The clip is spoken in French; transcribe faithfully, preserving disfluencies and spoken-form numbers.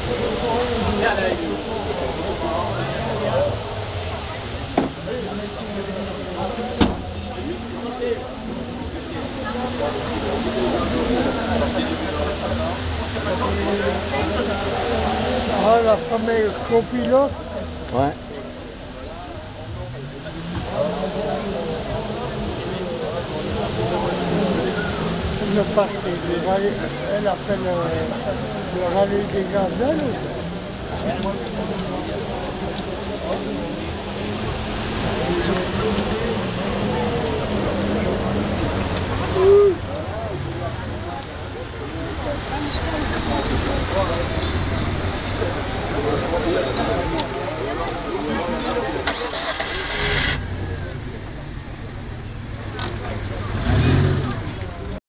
Ah, la fameuse copilote. Ouais. Le parc des rallyes, elle appelle le, le rallye des gazelles. Ouh.